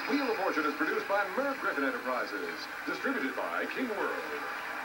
Wheel of Fortune is produced by Merv Griffin Enterprises. Distributed by KingWorld.